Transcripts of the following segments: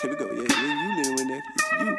Here we go, yeah, you Lil Windex, it's you.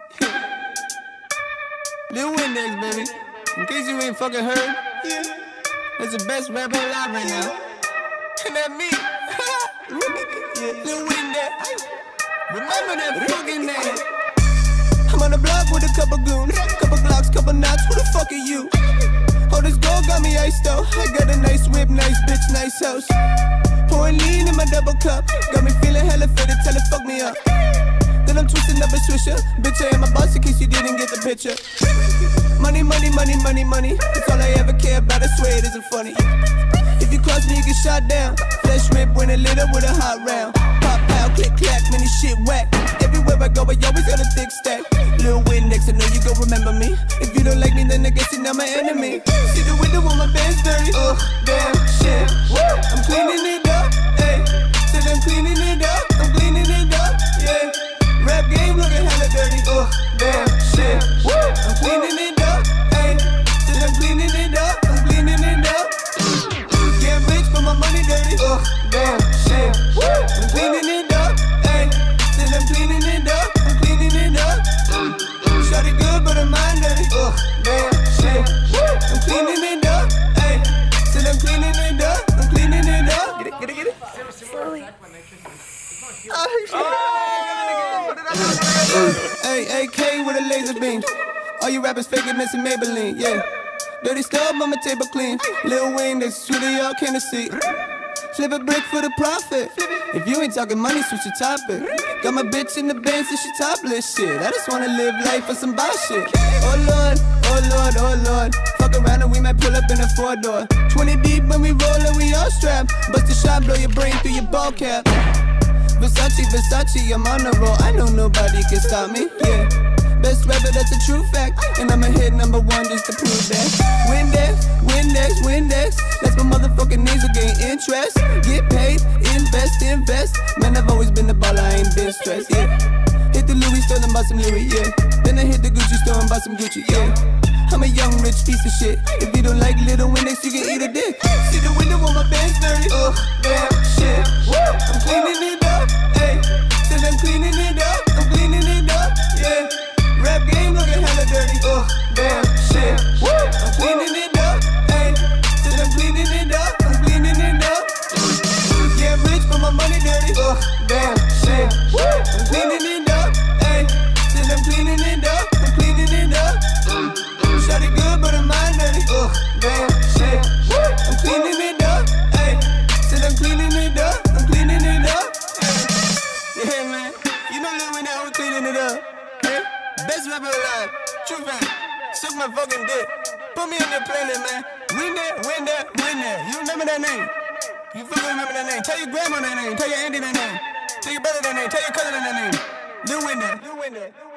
Lil Windex, baby. In case you ain't fucking heard, yeah, that's the best rapper alive right now. And that me, yeah, Lil Windex. Remember that fucking name. I'm on the block with a couple goons, couple Glocks, couple knots. Who the fuck are you? Oh, this gold got me iced out. I got a nice whip, nice bitch, nice house. Pouring lean in my double cup, got me feeling hella fitted, tell it fuck me up. Then I'm twisting up a swisher, bitch I am a boss in case you didn't get the picture. Money, money, money, money, money, that's all I ever care about, I swear it isn't funny. If you cross me you get shot down, flesh rip when it lit up with a hot round. Pop, pow, click, clack, many shit whack. Everywhere I go I always got a thick stack. Lil Windex, I know you gon' remember me. If you don't like me then I guess you're not my enemy. See the window on my band's dirty, ugh, damn, shit, I'm cleaning it up, ayy. Said I'm cleaning it up, I'm cleaning it up, yeah. Rap game looking hella dirty, ugh, damn, shit, I'm cleaning it up, ayy. Said I'm cleaning it up, I'm cleaning it up. Get rich but my money dirty, ugh, damn, shit, I'm cleaning it up, ayy. Said I'm cleaning it up, I'm cleaning it up. Shot it good but her mind dirty, ugh, damn, shit, I'm cleaning it up, ayy. Said I'm cleaning it up, I'm cleaning it up. Get it? Slowly. Hey, AK with a laser beam. All you rappers faking missing Maybelline, yeah. Dirty stub on my table clean. Lil Wayne, that's sweeter y'all can't see. Flip a brick for the profit. If you ain't talking money, switch the topic. Got my bitch in the band so she topless shit. I just wanna live life for some boss shit. Oh Lord, oh Lord, oh Lord. Fuck around and we might pull up in a 4-door. 20 deep when we roll and we all strapped. Bust a shot, blow your brain through your ball cap. Versace, Versace, I'm on the roll. I know nobody can stop me, yeah. Best rapper, that's a true fact. And I'ma hit number one just to prove that. Windex, Windex, Windex. That's my motherfucking names will gain interest. Get paid, invest, invest. Man, I've always been the baller, I ain't been stressed, yeah. Hit the Louis store and buy some Louis, yeah. Then I hit the Gucci store and buy some Gucci, yeah. I'm a young rich piece of shit. If you don't like Lil Windex, you can eat a dick. See the window on my band's dirty, ugh, damn, shit. I'm cleaning it up, ayy. Said I'm cleaning it up, I'm cleaning it up, yeah. Rap game looking hella dirty, ugh, damn, shit. I'm cleaning it up, ayy. Said I'm cleaning it up, I'm cleaning it up. Get rich but my money dirty, ugh, damn, shit. I'm cleaning it up, ayy. Said I'm cleaning it up, I'm cleaning it up. Shot it good but her mind dirty, ugh, damn, shit. I'm cleaning it up, ayy. Said I'm cleaning it up, I'm cleaning it up. Yeah, man, you know Lil Windex, I'm cleaning it up. Hey, best rapper alive, true fact. Suck my fucking dick. Put me on your playlist, man. Windex. You remember that name? You fucking remember that name. Tell your grandma that name. Tell your auntie that name. Tell your brother that name. Tell your cousin that name. Lil Windex.